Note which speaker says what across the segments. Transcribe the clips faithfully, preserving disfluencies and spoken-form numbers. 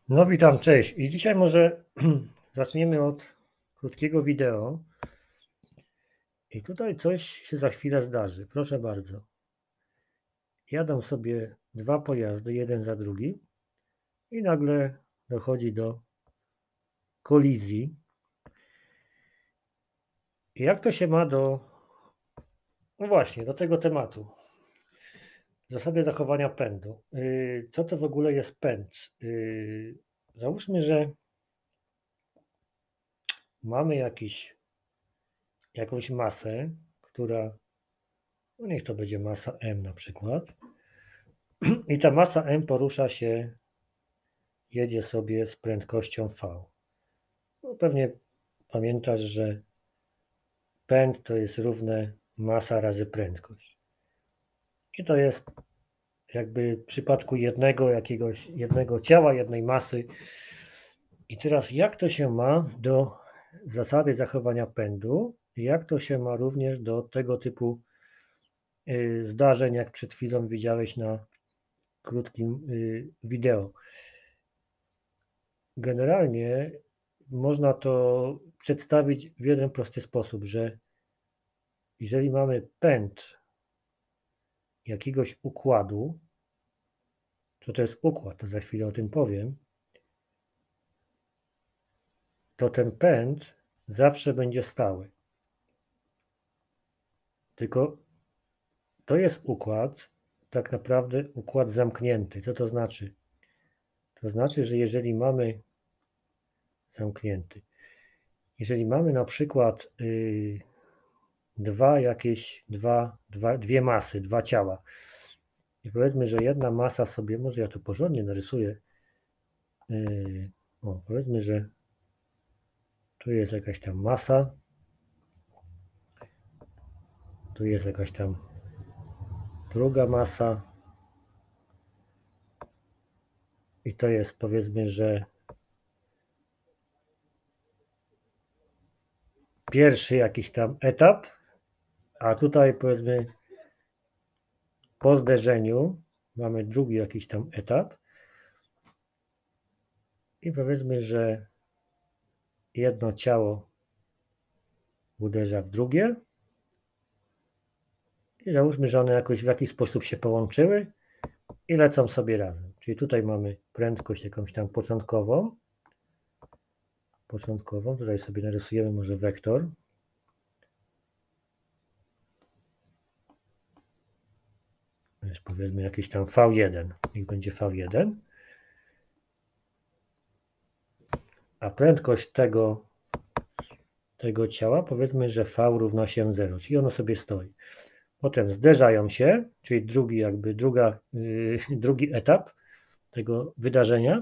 Speaker 1: No witam, cześć. I dzisiaj może zaczniemy od krótkiego wideo. I tutaj coś się za chwilę zdarzy. Proszę bardzo. Jadą sobie dwa pojazdy, jeden za drugi i nagle dochodzi do kolizji. I jak to się ma do, no właśnie, do tego tematu? Zasady zachowania pędu. Yy, Co to w ogóle jest pęd? Yy, Załóżmy, że mamy jakiś, jakąś masę, która, no niech to będzie masa M na przykład. I ta masa M porusza się, jedzie sobie z prędkością V. No pewnie pamiętasz, że pęd to jest równe masa razy prędkość. I to jest jakby w przypadku jednego jakiegoś, jednego ciała, jednej masy. I teraz jak to się ma do zasady zachowania pędu? I jak to się ma również do tego typu y, zdarzeń, jak przed chwilą widziałeś na krótkim y, wideo? Generalnie można to przedstawić w jeden prosty sposób, że jeżeli mamy pęd jakiegoś układu, co to jest układ, to za chwilę o tym powiem, to ten pęd zawsze będzie stały. Tylko to jest układ, tak naprawdę układ zamknięty. Co to znaczy? To znaczy, że jeżeli mamy zamknięty, jeżeli mamy na przykład yy, dwa jakieś, dwa, dwa, dwie masy, dwa ciała, i powiedzmy, że jedna masa sobie, może ja to porządnie narysuję, yy, o, powiedzmy, że tu jest jakaś tam masa, tu jest jakaś tam druga masa i to jest, powiedzmy, że pierwszy jakiś tam etap, a tutaj, powiedzmy, po zderzeniu mamy drugi jakiś tam etap i powiedzmy, że jedno ciało uderza w drugie i załóżmy, że one jakoś w jakiś sposób się połączyły i lecą sobie razem. Czyli tutaj mamy prędkość jakąś tam początkową, początkową, tutaj sobie narysujemy może wektor. To jest, powiedzmy, jakiś tam V jeden, niech będzie V jeden. A prędkość tego, tego ciała, powiedzmy, że V równa się zero, czyli ono sobie stoi. Potem zderzają się, czyli drugi jakby druga, yy, drugi etap tego wydarzenia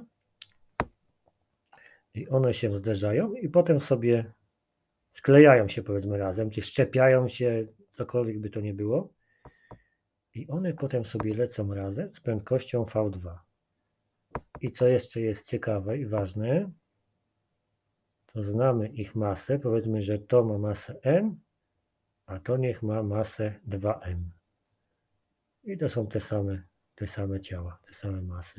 Speaker 1: i one się zderzają i potem sobie sklejają się, powiedzmy, razem, czy szczepiają się, cokolwiek by to nie było i one potem sobie lecą razem z prędkością V dwa. I co jeszcze jest ciekawe i ważne, to znamy ich masę, powiedzmy, że to ma masę M, a to niech ma masę dwa M. I to są te same, te same ciała, te same masy.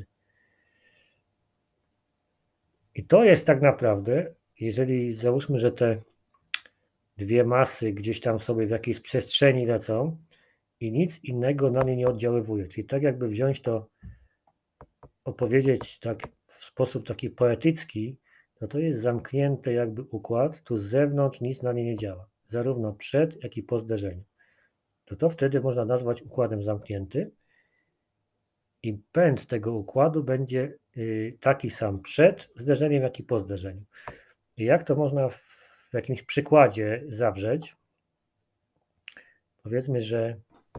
Speaker 1: I to jest tak naprawdę, jeżeli załóżmy, że te dwie masy gdzieś tam sobie w jakiejś przestrzeni lecą i nic innego na nie nie oddziaływuje. Czyli tak jakby wziąć to, opowiedzieć tak w sposób taki poetycki, to to jest zamknięty jakby układ, tu z zewnątrz nic na nie nie działa. Zarówno przed, jak i po zderzeniu. To to wtedy można nazwać układem zamkniętym i pęd tego układu będzie taki sam przed zderzeniem, jak i po zderzeniu. I jak to można w jakimś przykładzie zawrzeć? Powiedzmy, że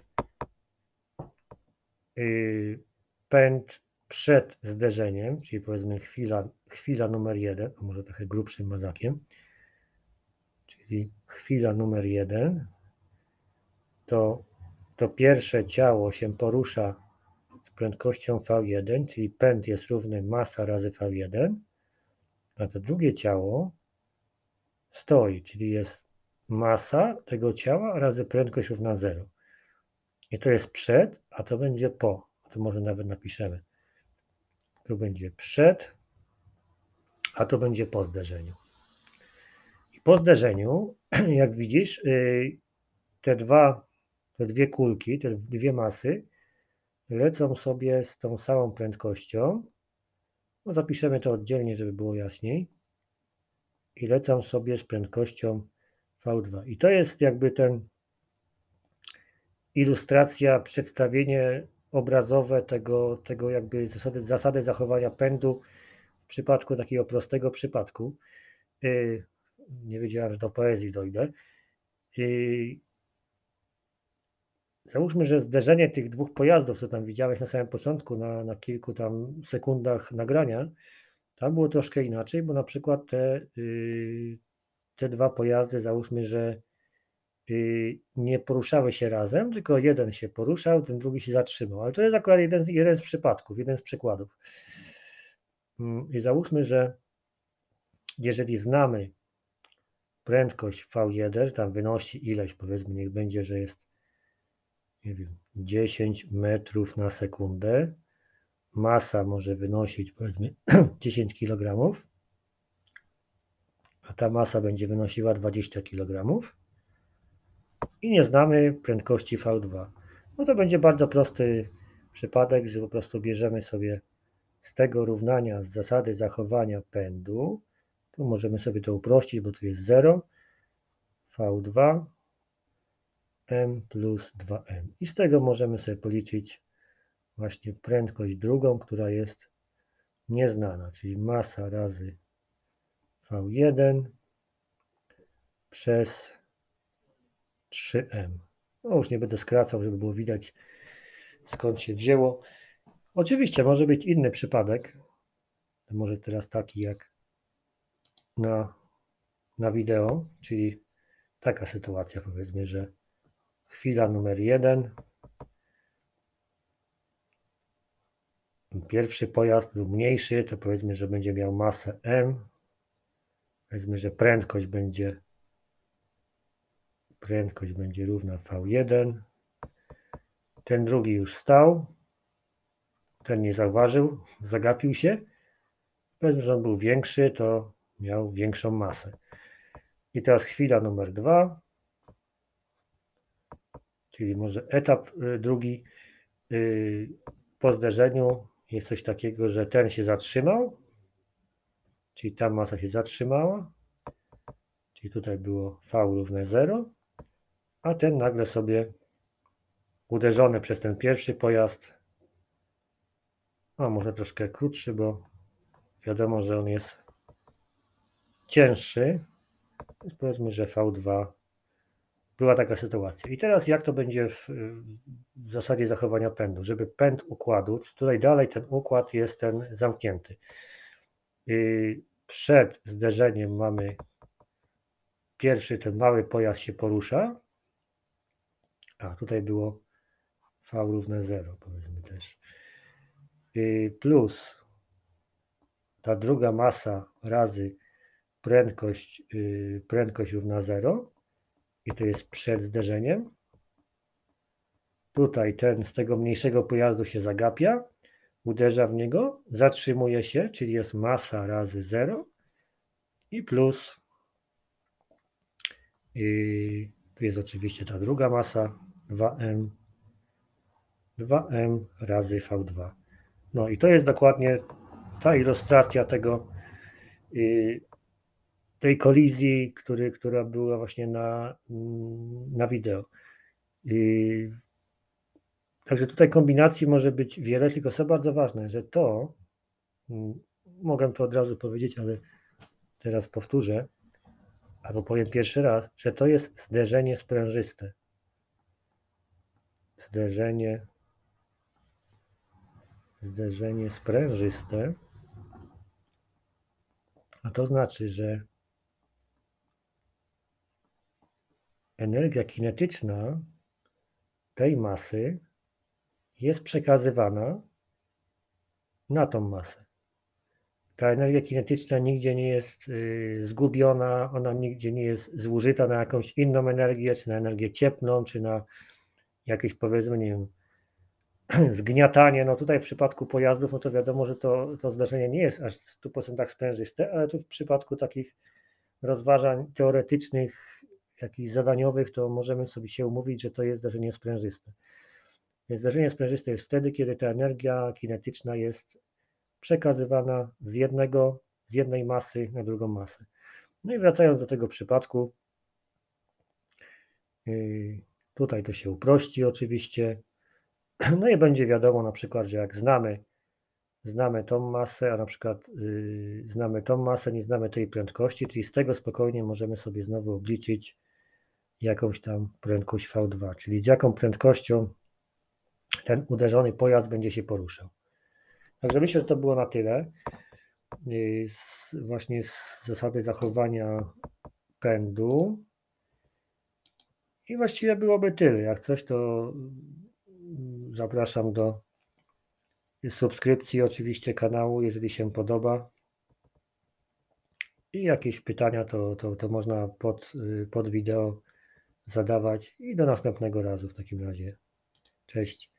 Speaker 1: pęd przed zderzeniem, czyli powiedzmy chwila, chwila numer jeden, a może trochę grubszym mazakiem, czyli chwila numer jeden, to, to pierwsze ciało się porusza z prędkością V jeden, czyli pęd jest równy masa razy V jeden, a to drugie ciało stoi, czyli jest masa tego ciała razy prędkość równa zero. I to jest przed, a to będzie po. To może nawet napiszemy. Tu będzie przed, a to będzie po zderzeniu. I po zderzeniu, jak widzisz, te dwa, te dwie kulki, te dwie masy lecą sobie z tą samą prędkością. No zapiszemy to oddzielnie, żeby było jaśniej. I lecą sobie z prędkością V dwa. I to jest jakby ten ilustracja, przedstawienie obrazowe tego, tego jakby zasady, zasady zachowania pędu w przypadku takiego prostego przypadku. Yy, nie wiedziałem, że do poezji dojdę. Yy, załóżmy, że zderzenie tych dwóch pojazdów, co tam widziałeś na samym początku, na, na kilku tam sekundach nagrania, tam było troszkę inaczej, bo na przykład te, yy, te dwa pojazdy, załóżmy, że yy, nie poruszały się razem, tylko jeden się poruszał, ten drugi się zatrzymał. Ale to jest akurat jeden, jeden z przypadków, jeden z przykładów. Yy, I załóżmy, że jeżeli znamy prędkość V jeden, tam wynosi ileś, powiedzmy, niech będzie, że jest, nie wiem, dziesięć metrów na sekundę, masa może wynosić, powiedzmy, dziesięć kilogramów, a ta masa będzie wynosiła dwadzieścia kilogramów i nie znamy prędkości V dwa. No to będzie bardzo prosty przypadek, że po prostu bierzemy sobie z tego równania, z zasady zachowania pędu, tu możemy sobie to uprościć, bo tu jest zero, V dwa m plus dwa m. I z tego możemy sobie policzyć właśnie prędkość drugą, która jest nieznana, czyli masa razy V jeden przez trzy m. No już nie będę skracał, żeby było widać, skąd się wzięło. Oczywiście może być inny przypadek, może teraz taki jak na, na wideo, czyli taka sytuacja, powiedzmy, że chwila numer jeden, pierwszy pojazd był mniejszy, to powiedzmy, że będzie miał masę m, powiedzmy, że prędkość będzie prędkość będzie równa V jeden, ten drugi już stał, ten nie zauważył, zagapił się, powiedzmy, że on był większy, to miał większą masę. I teraz chwila numer dwa, czyli może etap drugi, po zderzeniu jest coś takiego, że ten się zatrzymał, czyli ta masa się zatrzymała, czyli tutaj było V równe zero, a ten nagle sobie uderzony przez ten pierwszy pojazd, a może troszkę krótszy, bo wiadomo, że on jest cięższy, więc powiedzmy, że V dwa, była taka sytuacja. I teraz jak to będzie w, w zasadzie zachowania pędu? Żeby pęd układu, tutaj dalej ten układ jest ten zamknięty. Przed zderzeniem mamy pierwszy, ten mały pojazd się porusza, a tutaj było V równe zero, powiedzmy też, plus ta druga masa razy prędkość, prędkość równa zero, i to jest przed zderzeniem. Tutaj ten z tego mniejszego pojazdu się zagapia, uderza w niego, zatrzymuje się, czyli jest masa razy zero i plus, i tu jest oczywiście ta druga masa, dwa m, dwa m razy V dwa. No i to jest dokładnie ta ilustracja tego, tej kolizji, który, która była właśnie na, na wideo. I także tutaj kombinacji może być wiele, tylko co bardzo ważne, że to, mogę to od razu powiedzieć, ale teraz powtórzę, albo powiem pierwszy raz, że to jest zderzenie sprężyste. Zderzenie, zderzenie sprężyste, a to znaczy, że energia kinetyczna tej masy jest przekazywana na tą masę. Ta energia kinetyczna nigdzie nie jest y, zgubiona, ona nigdzie nie jest zużyta na jakąś inną energię, czy na energię cieplną, czy na jakieś, powiedzmy, nie wiem, zgniatanie, no tutaj w przypadku pojazdów, no to wiadomo, że to, to zdarzenie nie jest aż w stu procentach sprężyste, ale tu w przypadku takich rozważań teoretycznych, jakichś zadaniowych, to możemy sobie się umówić, że to jest zdarzenie sprężyste. Więc zdarzenie sprężyste jest wtedy, kiedy ta energia kinetyczna jest przekazywana z jednego, z jednej masy na drugą masę. No i wracając do tego przypadku, yy, tutaj to się uprości oczywiście. No i będzie wiadomo na przykład, że jak znamy, znamy tą masę, a na przykład yy, znamy tą masę, nie znamy tej prędkości, czyli z tego spokojnie możemy sobie znowu obliczyć jakąś tam prędkość V dwa, czyli z jaką prędkością ten uderzony pojazd będzie się poruszał. Także myślę, że to było na tyle. Yy, z, właśnie z zasady zachowania pędu. I właściwie byłoby tyle. Jak coś, to zapraszam do subskrypcji oczywiście kanału, jeżeli się podoba. I jakieś pytania to, to, to można pod, pod wideo zadawać. I do następnego razu w takim razie. Cześć.